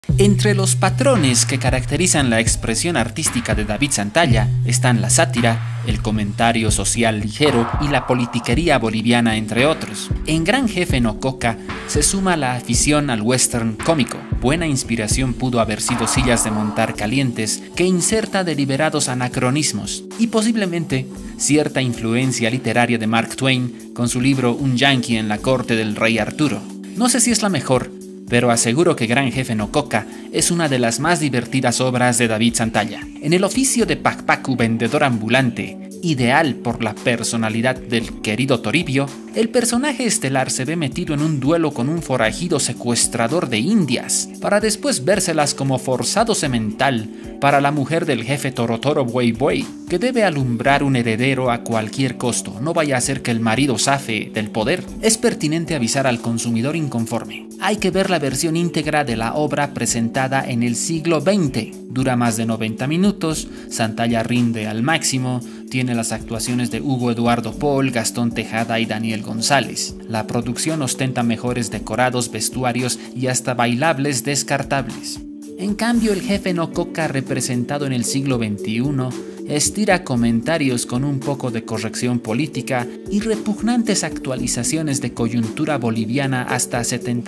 Entre los patrones que caracterizan la expresión artística de David Santalla están la sátira, el comentario social ligero y la politiquería boliviana, entre otros. En Gran Jefe No Coca se suma la afición al western cómico. Buena inspiración pudo haber sido Sillas de Montar Calientes, que inserta deliberados anacronismos, y posiblemente cierta influencia literaria de Mark Twain con su libro Un Yankee en la corte del rey Arturo. No sé si es la mejor, pero aseguro que Gran Jefe No Coca es una de las más divertidas obras de David Santalla. En el oficio de Pacpacu vendedor ambulante, ideal por la personalidad del querido Toribio, el personaje estelar se ve metido en un duelo con un forajido secuestrador de indias, para después vérselas como forzado semental para la mujer del jefe Torotoro Buey Buey, que debe alumbrar un heredero a cualquier costo, no vaya a ser que el marido zafe del poder. Es pertinente avisar al consumidor inconforme. Hay que ver la versión íntegra de la obra presentada en el siglo XX. Dura más de 90 minutos, Santalla rinde al máximo, tiene las actuaciones de Hugo Eduardo Paul, Gastón Tejada y Daniel González. La producción ostenta mejores decorados, vestuarios y hasta bailables descartables. En cambio, el jefe No Coca representado en el siglo XXI estira comentarios con un poco de corrección política y repugnantes actualizaciones de coyuntura boliviana hasta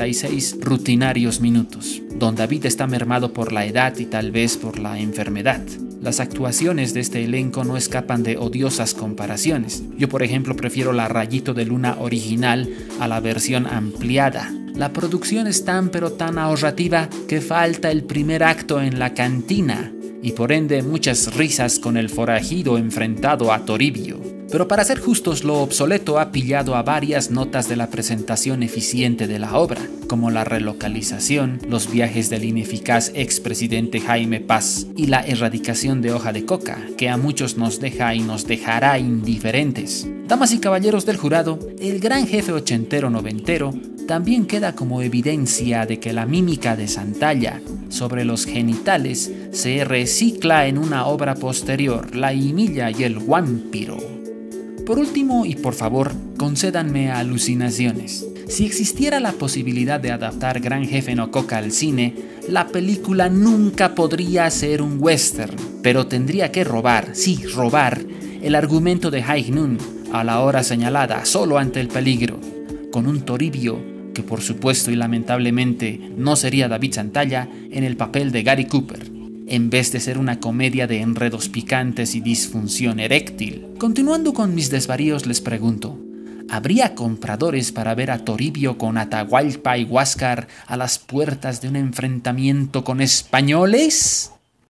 76 rutinarios minutos. Don David está mermado por la edad y tal vez por la enfermedad. Las actuaciones de este elenco no escapan de odiosas comparaciones. Yo, por ejemplo, prefiero la Rayito de Luna original a la versión ampliada. La producción es tan pero tan ahorrativa que falta el primer acto en la cantina y por ende muchas risas con el forajido enfrentado a Toribio. Pero para ser justos, lo obsoleto ha pillado a varias notas de la presentación eficiente de la obra, como la relocalización, los viajes del ineficaz expresidente Jaime Paz y la erradicación de hoja de coca, que a muchos nos deja y nos dejará indiferentes. Damas y caballeros del jurado, el Gran Jefe ochentero noventero también queda como evidencia de que la mímica de Santalla sobre los genitales se recicla en una obra posterior, La Himilla y el Guampiro. Por último, y por favor, concédanme alucinaciones. Si existiera la posibilidad de adaptar Gran Jefe No Coca al cine, la película nunca podría ser un western, pero tendría que robar, sí, robar, el argumento de High Noon a la hora señalada, solo ante el peligro, con un Toribio que por supuesto y lamentablemente no sería David Santalla, en el papel de Gary Cooper, en vez de ser una comedia de enredos picantes y disfunción eréctil. Continuando con mis desvaríos, les pregunto, ¿habría compradores para ver a Toribio con Atahualpa y Huáscar a las puertas de un enfrentamiento con españoles?